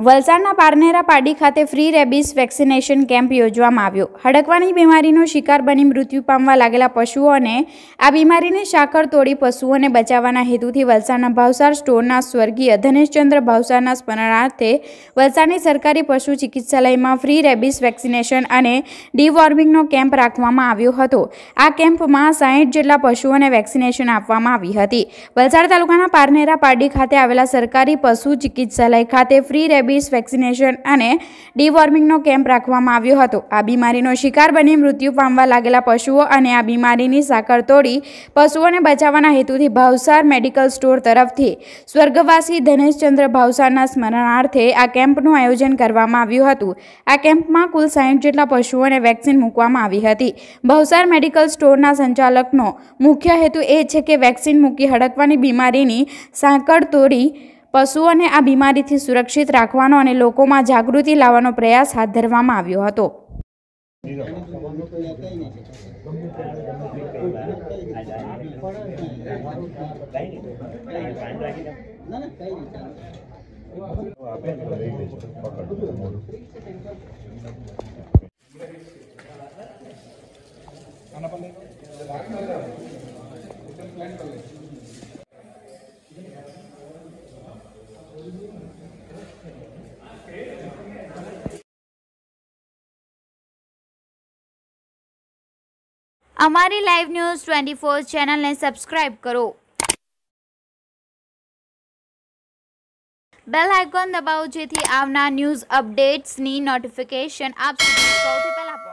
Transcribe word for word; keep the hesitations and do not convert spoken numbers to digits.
વલસાડના પારનેરા પાડી ખાતે ફ્રી રેબીઝ વેક્સિનેશન કેમ્પ યોજવામાં આવ્યો। હડકવાની બીમારીનો શિકાર બની મૃત્યુ પામવા લાગેલા પશુઓને આ બીમારીની સાંકળ તોડી પશુઓને બચાવવાના હેતુથી વલસાડના ભાવસાર સ્ટોરના સ્વર્ગીય ધનેશચંદ્ર ભાવસારના સ્મરણાર્થે વલસાડની સરકારી પશુ ચિકિત્સાલયમાં ફ્રી રેબીઝ વેક્સિનેશન અને ડીવોર્મિંગનો કેમ્પ રાખવામાં આવ્યો હતો। આ કેમ્પમાં સાહીઠ જેટલા પશુઓને વેક્સિનેશન આપવામાં આવી હતી। વલસાડ તાલુકાના પારનેરા પાડી ખાતે આવેલા સરકારી પશુ ચિકિત્સાલય ખાતે ફ્રી રેબીઝ વેક્સિનેશન અને ડીવોર્મિંગનો કેમ્પ રાખવામાં આવ્યો હતો। આ બીમારીનો શિકાર બની મૃત્યુ પામવા લાગેલા પશુઓ અને આ બીમારીની સાંકળ તોડી પશુઓને બચાવવાના હેતુથી ભાવસાર મેડિકલ સ્ટોર તરફથી સ્વર્ગવાસી ધનેશચંદ્ર ભાવસારના સ્મરણાર્થે આ કેમ્પનું આયોજન કરવામાં આવ્યું હતું। આ કેમ્પમાં કુલ સાહીઠ જેટલા પશુઓને વેક્સિન મૂકવામાં આવી હતી। ભાવસાર મેડિકલ સ્ટોરના સંચાલકનો મુખ્ય હેતુ એ છે કે વેક્સિન મૂકી હડકવાની બીમારીની સાંકળ તોડી પશુઓને આ બીમારીથી સુરક્ષિત રાખવાનો અને લોકોમાં જાગૃતિ લાવવાનો પ્રયાસ હાથ ધરવામાં આવ્યો હતો। અમારી લાઈવ ન્યૂઝ ટ્વેન્ટી ફોર ચેનલને સબસ્ક્રાઇબ કરો, બેલ આઇકોન દબાવો જેથી આવનાર ન્યૂઝ અપડેટ્સની નોટિફિકેશન આપ સુધી સૌથી પહેલા